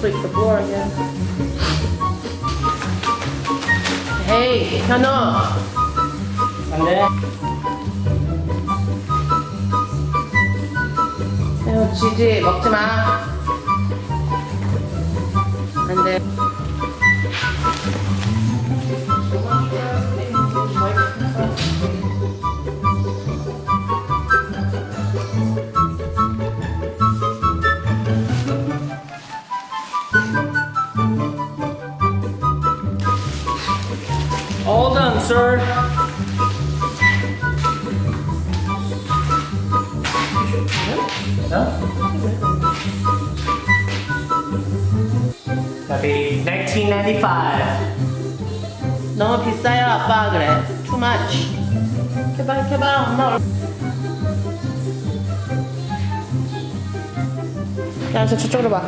sweep the floor again. Hey, 현우. 안 돼. 현우 지지 먹지 마. 안 돼. All done, sir. That'll be $19.95. 너무 비싸요 아빠 그래. Too much. 개발 엄마. 야, 저쪽으로 봐.